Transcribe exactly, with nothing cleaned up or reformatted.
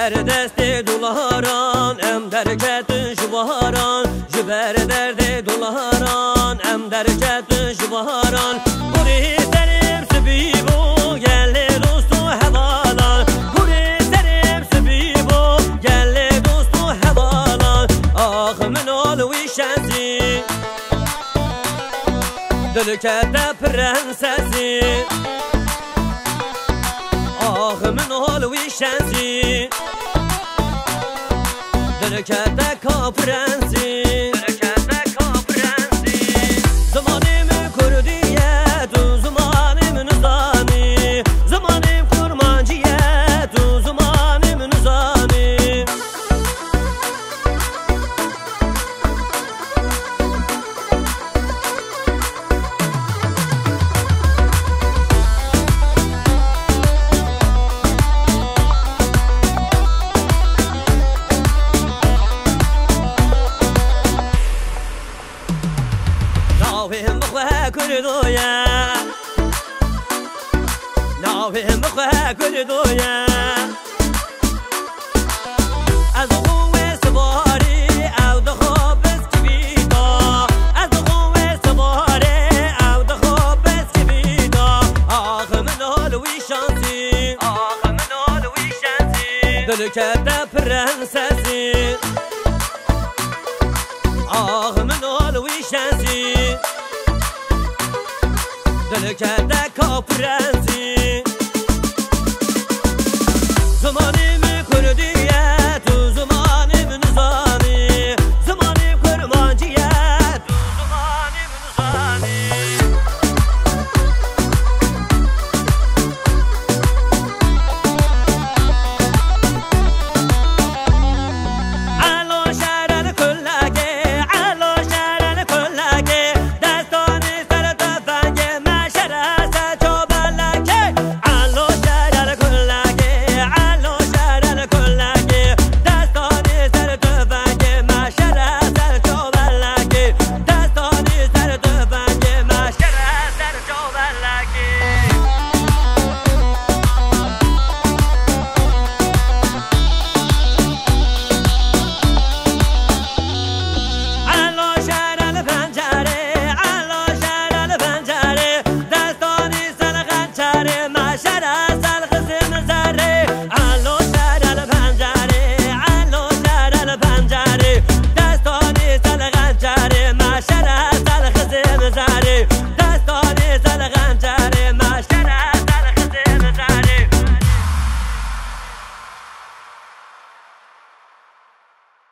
جبر دست دلاران ام درکت جواران جبر درد دلاران ام درکت جواران بوری سرم سبیبو گل دوست و حوالان بوری سرم سبیبو گل دوست و حوالان آخ من آلوی شنزی دلکت پرنسسی آخ من آلوی شنزی درکت کافرنسی درکت کافرنسی زمانیم کردیت و زمانیم نزانی زمانیم کرمانجیت و زمانیم نزانی ناوهم بخواه کردویا ناوهم بخواه کردویا از قوه سواری او دخواب اسکبیدا از قوه سواری او دخواب اسکبیدا آخ من آلوی شانسی آخ من آلوی شانسی دلکت پرنسسی آخ من آلوی شانسی دلکت کافرنسی زمانی